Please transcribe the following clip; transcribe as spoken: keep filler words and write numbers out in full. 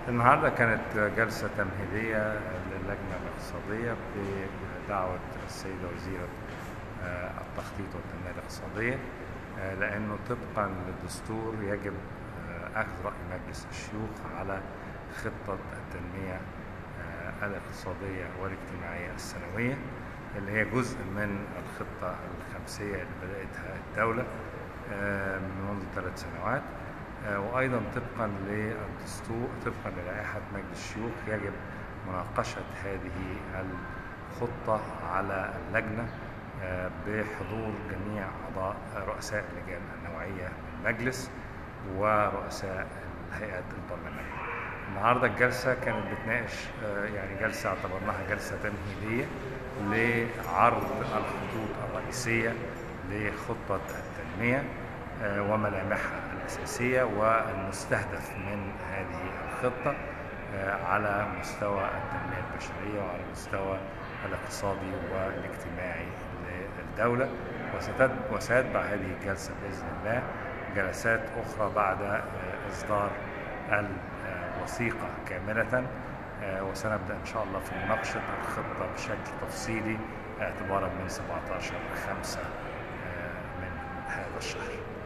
النهارده كانت جلسة تمهيدية للجنة الاقتصادية بدعوة السيدة وزيرة آه، التخطيط والتنمية الاقتصادية، آه، لأنه طبقا للدستور يجب آه، أخذ رأي مجلس الشيوخ على خطة التنمية آه، الاقتصادية والاجتماعية السنوية، اللي هي جزء من الخطة الخمسية اللي بدأتها الدولة آه، منذ ثلاث سنوات. آه، وأيضا طبقا للدستور طبقا للائحة مجلس الشيوخ يجب مناقشة هذه الخطة على اللجنة آه، بحضور جميع أعضاء رؤساء اللجان النوعية للمجلس ورؤساء الهيئات البرلمانية. النهارده الجلسة كانت بتناقش آه، يعني جلسة اعتبرناها جلسة تمهيدية لعرض الخطوط الرئيسية لخطة التنمية آه، وملامحها الأساسية والمستهدف من هذه الخطة آه، على مستوى التنمية البشرية وعلى المستوى الاقتصادي والاجتماعي للدولة. وسيتبع هذه الجلسة بإذن الله جلسات أخرى بعد آه، إصدار الوثيقة كاملة، آه، وسنبدأ إن شاء الله في مناقشة الخطة بشكل تفصيلي اعتبارا من سبعة عشر خمسة من هذا الشهر.